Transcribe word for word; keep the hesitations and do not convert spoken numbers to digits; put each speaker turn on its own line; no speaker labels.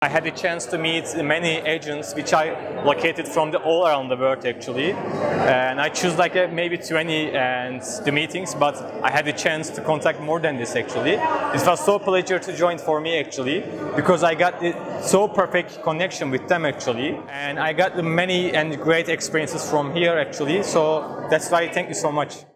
I had the chance to meet many agents which I located from the all around the world actually, and I choose like a, maybe twenty and the meetings, but I had the chance to contact more than this actually. It was so pleasure to join for me actually, because I got the so perfect connection with them actually, and I got the many and great experiences from here actually. So that's why thank you so much.